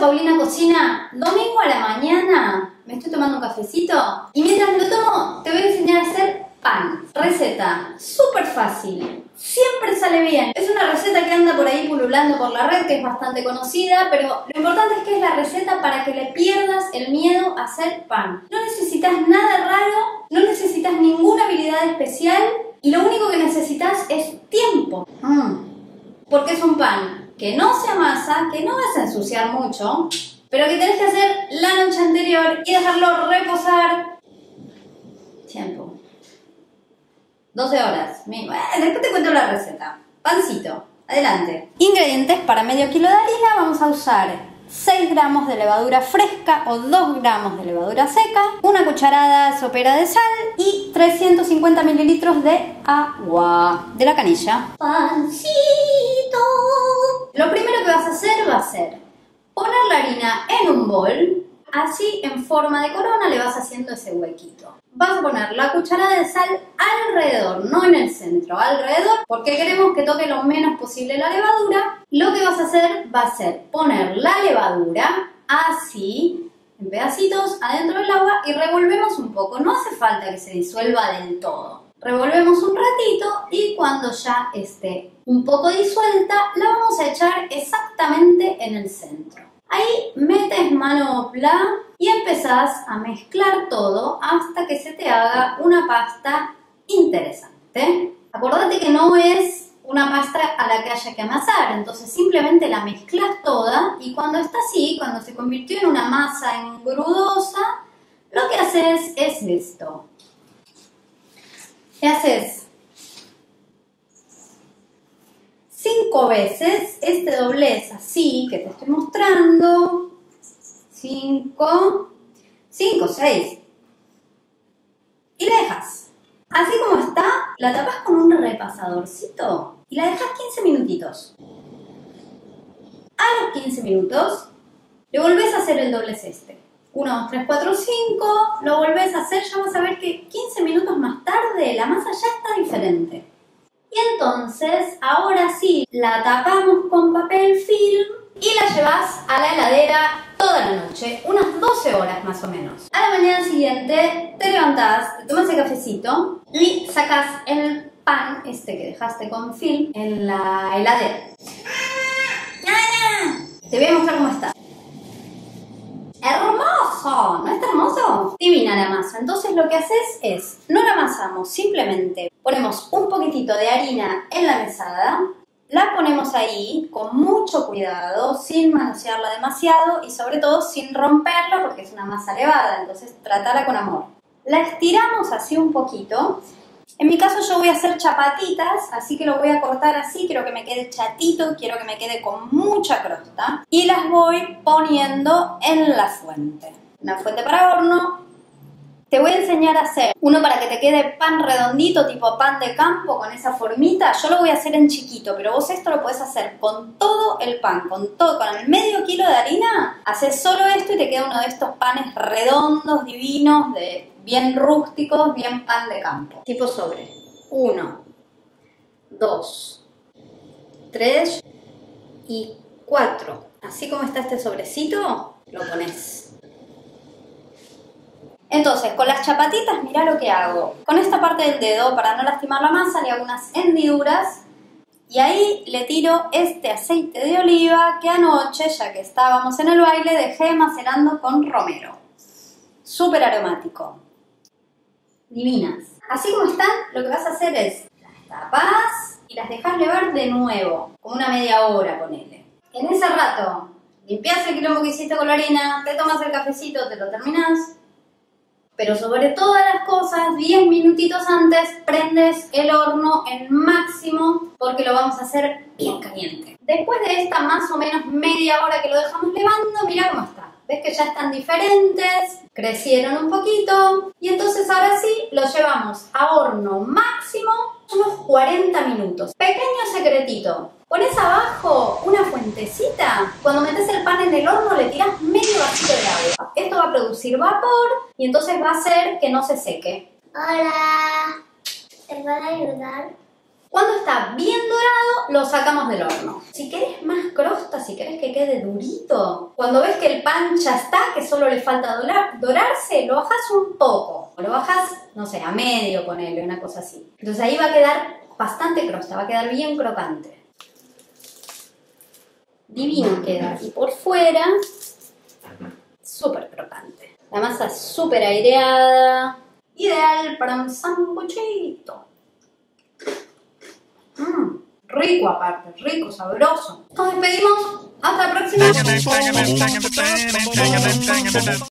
Paulina Cocina, domingo a la mañana, me estoy tomando un cafecito y mientras lo tomo te voy a enseñar a hacer pan. Receta súper fácil, siempre sale bien. Es una receta que anda por ahí pululando por la red, que es bastante conocida, pero lo importante es que es la receta para que le pierdas el miedo a hacer pan. No necesitas nada raro, no necesitas ninguna habilidad especial y lo único que necesitas es tiempo. Porque es un pan que no se amasa, que no vas a ensuciar mucho, pero que tenés que hacer la noche anterior y dejarlo reposar. Tiempo. 12 horas. Después te cuento la receta. Pancito. Adelante. Ingredientes para medio kilo de harina. Vamos a usar 6 gramos de levadura fresca o 2 gramos de levadura seca, una cucharada sopera de sal y 350 mililitros de agua de la canilla. Pancito. Lo primero que vas a hacer va a ser poner la harina en un bol, así en forma de corona le vas haciendo ese huequito. Vas a poner la cucharada de sal alrededor, no en el centro, alrededor, porque queremos que toque lo menos posible la levadura. Lo que vas a hacer va a ser poner la levadura así, en pedacitos, adentro del agua y revolvemos un poco. No hace falta que se disuelva del todo. Revolvemos un ratito y cuando ya esté un poco disuelta, la vamos a echar exactamente en el centro. Ahí metes manopla y empezás a mezclar todo hasta que se te haga una pasta interesante. Acordate que no es una pasta a la que haya que amasar, entonces simplemente la mezclas toda y cuando está así, cuando se convirtió en una masa engrudosa, lo que haces es esto. ¿Qué haces? 5 veces este doblez así que te estoy mostrando. 5, 6. Y la dejas. Así como está, la tapas con un repasadorcito y la dejas 15 minutitos. A los 15 minutos le volvés a hacer el doblez este. 1, 2, 3, 4, 5, lo volvés a hacer, ya vas a ver que 15 minutos más tarde la masa ya está diferente. Y entonces, ahora sí, la tapamos con papel film y la llevas a la heladera toda la noche, unas 12 horas más o menos. A la mañana siguiente te levantás, te tomas el cafecito y sacas el pan este que dejaste con film en la heladera. Te voy a mostrar cómo está. ¡Hermoso! ¿No está hermoso? Divina la masa. Entonces lo que haces es, no la amasamos, simplemente ponemos un poquitito de harina en la mesada, la ponemos ahí con mucho cuidado, sin manosearla demasiado y sobre todo sin romperla porque es una masa elevada, entonces tratala con amor. La estiramos así un poquito. En mi caso yo voy a hacer chapatitas, así que lo voy a cortar así, quiero que me quede chatito, quiero que me quede con mucha crosta. Y las voy poniendo en la fuente. Una fuente para horno. Te voy a enseñar a hacer uno para que te quede pan redondito, tipo pan de campo, con esa formita. Yo lo voy a hacer en chiquito, pero vos esto lo podés hacer con todo el pan, con el medio kilo de harina. Haces solo esto y te queda uno de estos panes redondos, divinos, bien rústicos, bien pan de campo. Tipo sobre. 1, 2, 3 y 4. Así como está este sobrecito, lo pones. Entonces, con las chapatitas, mirá lo que hago. Con esta parte del dedo, para no lastimar la masa, le hago unas hendiduras. Y ahí le tiro este aceite de oliva que anoche, ya que estábamos en el baile, dejé macerando con romero. Súper aromático. Divinas. Así como están, lo que vas a hacer es las tapas y las dejas levar de nuevo, como una media hora, ponele. En ese rato, limpias el quilombo que hiciste con la harina, te tomas el cafecito, te lo terminás. Pero sobre todas las cosas, 10 minutitos antes, prendes el horno en máximo porque lo vamos a hacer bien caliente. Después de esta más o menos media hora que lo dejamos levando, mira cómo está. ¿Ves que ya están diferentes? Crecieron un poquito. Y entonces ahora sí, lo llevamos a horno máximo unos 40 minutos. Pequeño secretito. Pones abajo una fuentecita. Cuando metes el pan en el horno le tiras medio vasito de agua. Esto va a producir vapor y entonces va a hacer que no se seque. Hola, ¿te puedo ayudar? Cuando está bien dorado, lo sacamos del horno. Si querés más crosta, si querés que quede durito, cuando ves que el pan ya está, que solo le falta dorarse, lo bajás un poco. Lo bajás, no sé, a medio, ponele, una cosa así. Entonces ahí va a quedar bastante crosta, va a quedar bien crocante. Divino queda. Y por fuera, súper crocante. La masa es súper aireada. Ideal para un sanguchito. Rico aparte, rico, sabroso. Nos despedimos. Hasta la próxima.